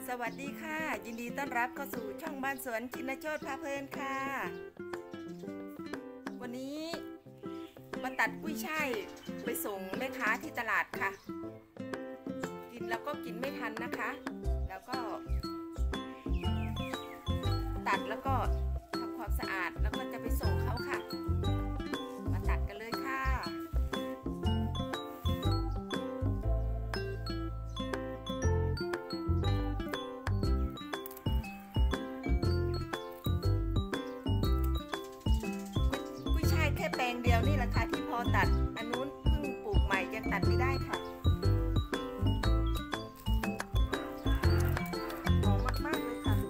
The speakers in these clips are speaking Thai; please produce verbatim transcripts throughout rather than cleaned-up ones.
สวัสดีค่ะยินดีต้อนรับเข้าสู่ช่องบ้านสวนชินโชติพาเพลินค่ะวันนี้มาตัดกุ้ยช่ายไปส่งแม่ค้าที่ตลาดค่ะกินแล้วก็กินไม่ทันนะคะแล้วก็ตัดแล้วก็ทำความสะอาดแล้วก็จะไปส่งเขาค่ะมาตัดกันเลยค่ะแค่แปลงเดียวนี่แหละค่ะที่พอตัดอันนู้นเพิ่งปลูกใหม่ยังตัดไม่ได้ค่ะหอมมากๆเลยค่ะ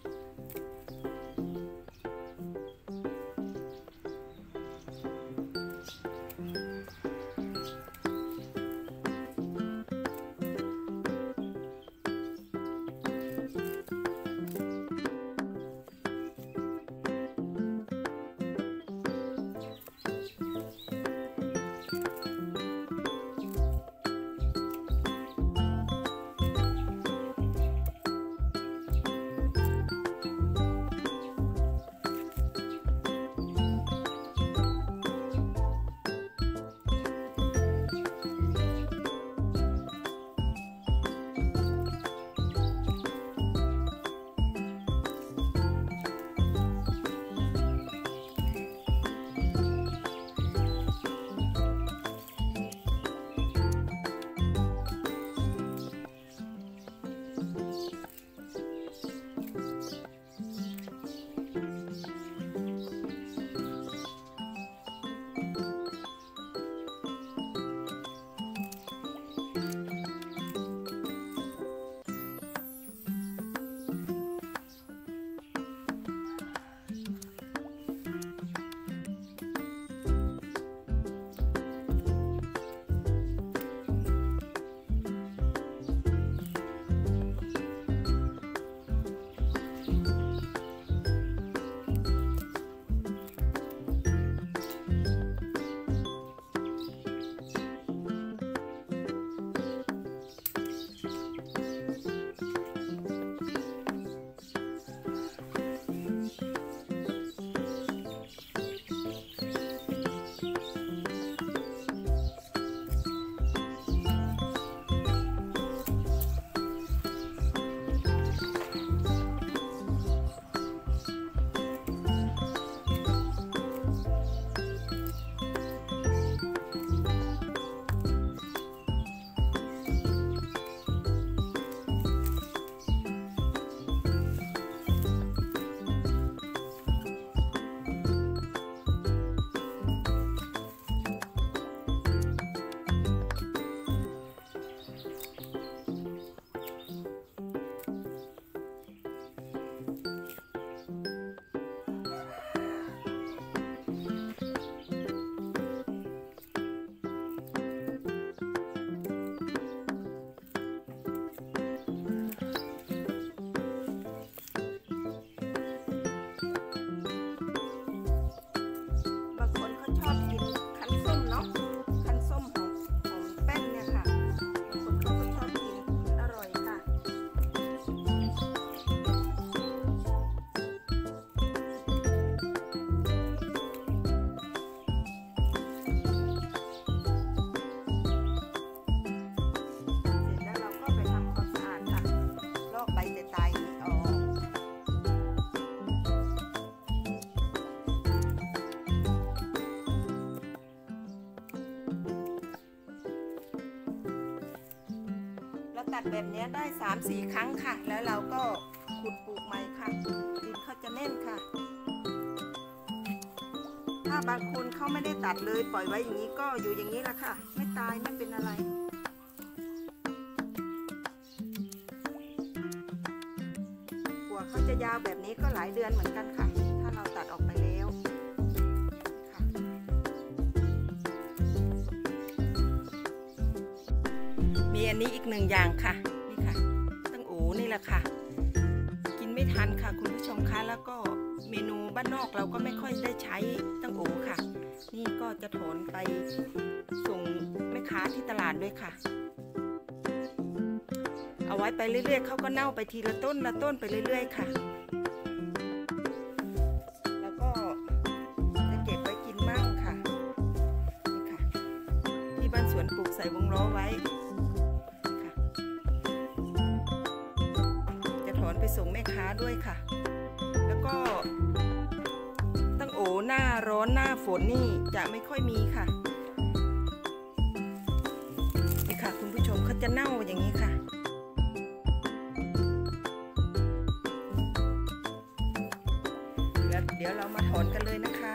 ตัดแบบนี้ได้ สามสี่ ครั้งค่ะแล้วเราก็ขุดปลูกใหม่ค่ะดินเขาจะแน่นค่ะถ้าบางคนเขาไม่ได้ตัดเลยปล่อยไว้อย่างนี้ก็อยู่อย่างนี้แหละค่ะไม่ตายไม่เป็นอะไรหัวเขาจะยาวแบบนี้ก็หลายเดือนเหมือนกันค่ะถ้าเราตัดออกไปแล้วมีอันนี้อีกหนึ่งอย่างค่ะนี่ค่ะตั้งโอนี่แหละค่ะกินไม่ทันค่ะคุณผู้ชมคะแล้วก็เมนูบ้านนอกเราก็ไม่ค่อยได้ใช้ตั้งโอค่ะนี่ก็จะถอนไปส่งแม่ค้าที่ตลาดด้วยค่ะอเอาไว้ไปเรื่อยๆเขาก็เน่าไปทีละต้นละต้นไปเรื่อยๆค่ะแล้วก็จะเก็บไว้กินมั่งค่ะนี่ค่ะที่บ้านสวนปลูกใส่วงล้อไว้ค่ะจะถอนไปส่งแม่ค้าด้วยค่ะแล้วก็ตั้งโอหน้าร้อนหน้าฝนนี่จะไม่ค่อยมีค่ะนี่ค่ะคุณผู้ชมเขาจะเน่าอย่างนี้ค่ะเดี๋ยวเรามาถอนกันเลยนะคะ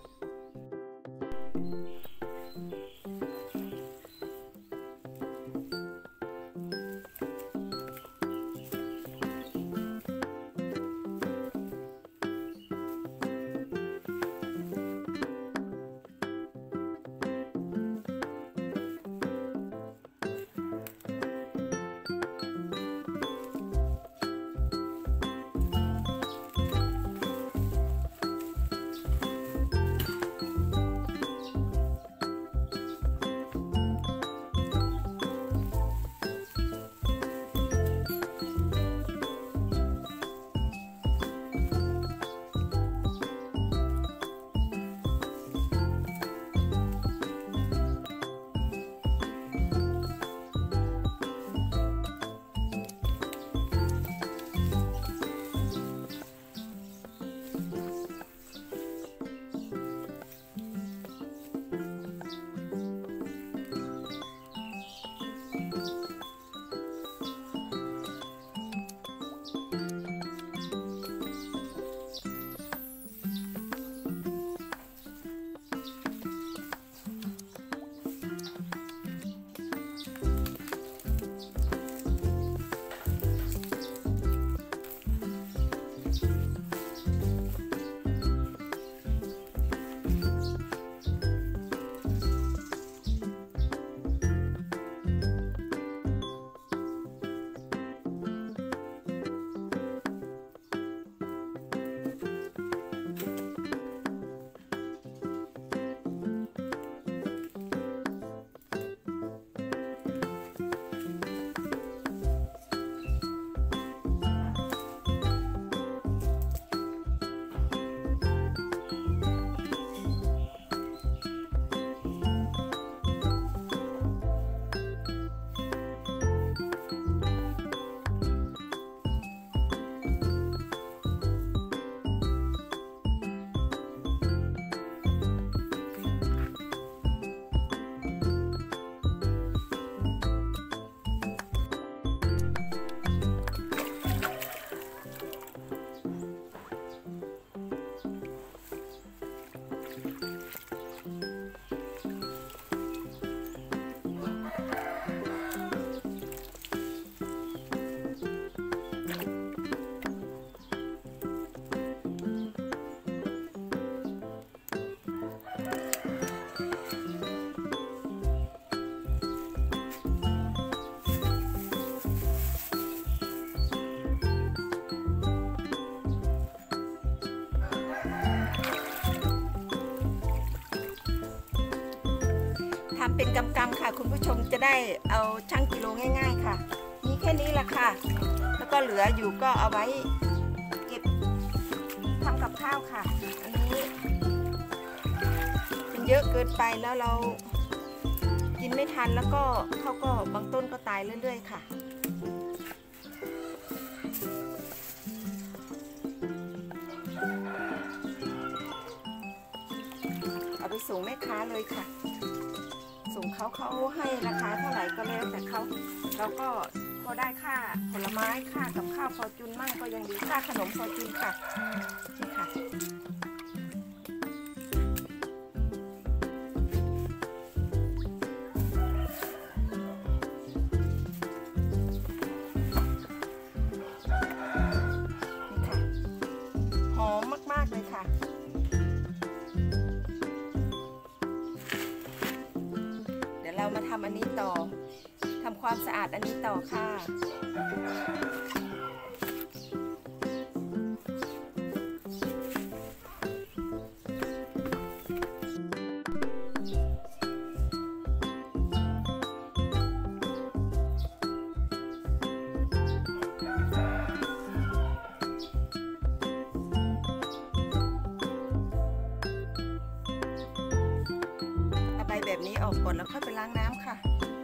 ทำเป็นกำๆค่ะคุณผู้ชมจะได้เอาชั่งกิโลง่ายๆค่ะมีแค่นี้แหละค่ะแล้วก็เหลืออยู่ก็เอาไว้เก็บทำกับข้าวค่ะอันนี้เป็นเยอะเกินไปแล้วเรากินไม่ทันแล้วก็เขาก็บางต้นก็ตายเรื่อยๆค่ะเอาไปส่งแม่ค้าเลยค่ะส่งเขาเขาให้ราคาเท่าไหร่ก็แล้วแต่เขาเราก็พอได้ค่าผลไม้ค่ากับข้าวฟอร์จูนมั่งก็ยังดีค่าขนมฟอร์จูนค่ะนี่ค่ะนี่ค่ะหอมมากๆเลยค่ะเรามาทำอันนี้ต่อทำความสะอาดอันนี้ต่อค่ะออกก่อนแล้วค่อยไปล้างน้ำค่ะ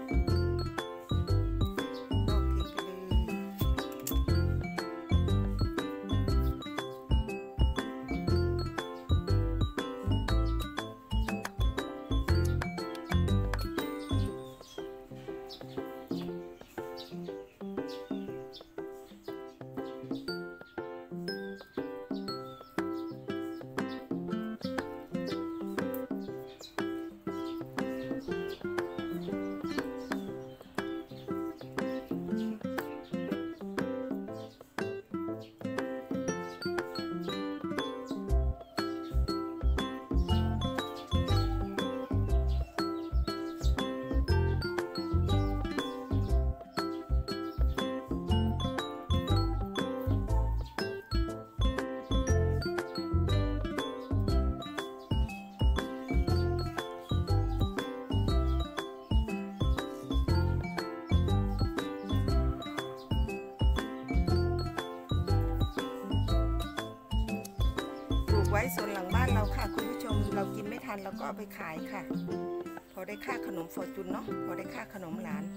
ไว้โซนหลังบ้านเราค่ะคุณผู้ชมเรากินไม่ทันเราก็เอาไปขายค่ะพอได้ค่าขนมฟอร์จูนเนาะพอได้ค่าขนมหลาน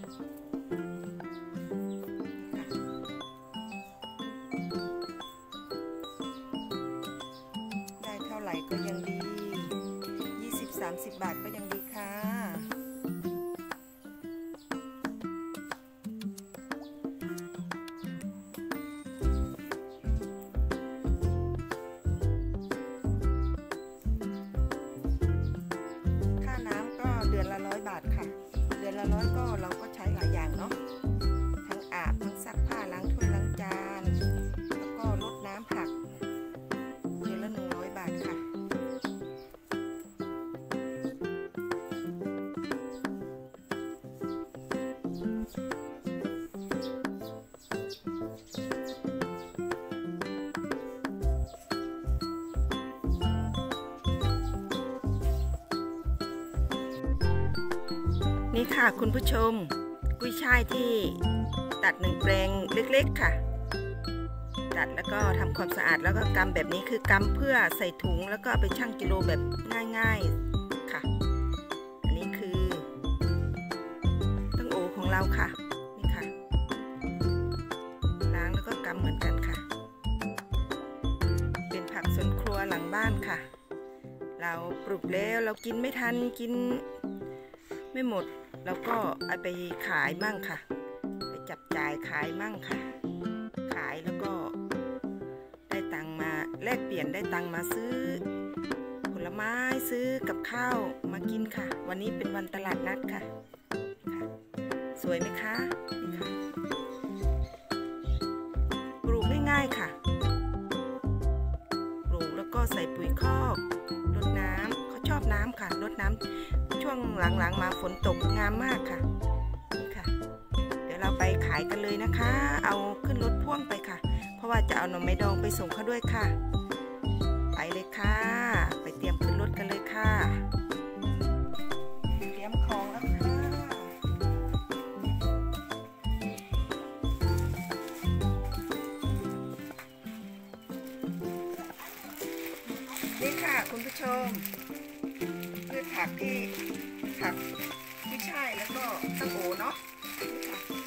ได้เท่าไหร่ก็ยังดี ยี่สิบ สามสิบ บาทก็ยังดีค่ะเดือนละร้อยบาทค่ะเดือนละร้อยก็เราก็ใช้หลายอย่างเนาะทั้งอาบทั้งซักผ้าล้างถ้วยล้างจานแล้วก็รดน้ำผักเดือนละหนึ่งร้อยบาทค่ะนี่ค่ะคุณผู้ชมกุ้ยช่ายที่ตัดหนึ่งแปลงเล็กๆค่ะตัดแล้วก็ทำความสะอาดแล้วก็กำแบบนี้คือกำเพื่อใส่ถุงแล้วก็ไปชั่งกิโลแบบง่ายๆค่ะอันนี้คือตั้งโอของเราค่ะนี่ค่ะล้างแล้วก็กำเหมือนกันค่ะเป็นผักสวนครัวหลังบ้านค่ะเราปลูกแล้วเรากินไม่ทันกินไม่หมดแล้วก็เอาไปขายมั่งค่ะไปจับจ่ายขายมั่งค่ะขายแล้วก็ได้ตังมาแลกเปลี่ยนได้ตังมาซื้อผลไม้ซื้อกับข้าวมากินค่ะวันนี้เป็นวันตลาดนัดค่ะสวยไหมคะนี่ค่ะปลูกง่ายๆค่ะปลูกแล้วก็ใส่ปุ๋ยคอกรดน้ำเขาชอบน้ำค่ะรดน้ำช่วงหลังๆมาฝนตกงามมากค่ะนี่ค่ะเดี๋ยวเราไปขายกันเลยนะคะเอาขึ้นรถพ่วงไปค่ะเพราะว่าจะเอาหน่อไม้ดองไปส่งเขาด้วยค่ะไปเลยค่ะไปเตรียมขึ้นรถกันเลยค่ะเตรียมของแล้วค่ะนี่ค่ะคุณผู้ชมพืชผักที่ผักที่ใช่แล้วก็ตั้งโอเนาะนี่ค่ะ